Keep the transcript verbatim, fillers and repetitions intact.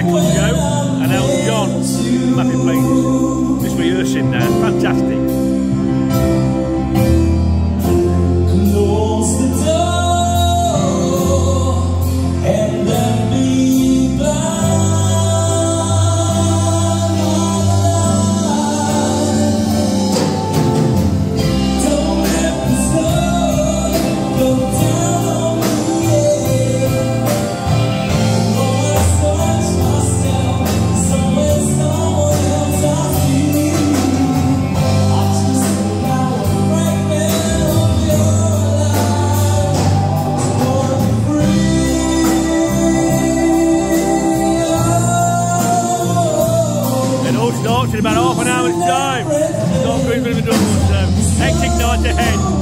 second go, and Elton John, Happy Places. Just rehearsing there, fantastic. Starts in about half an hour's time. Not going to the double, so hectic night ahead.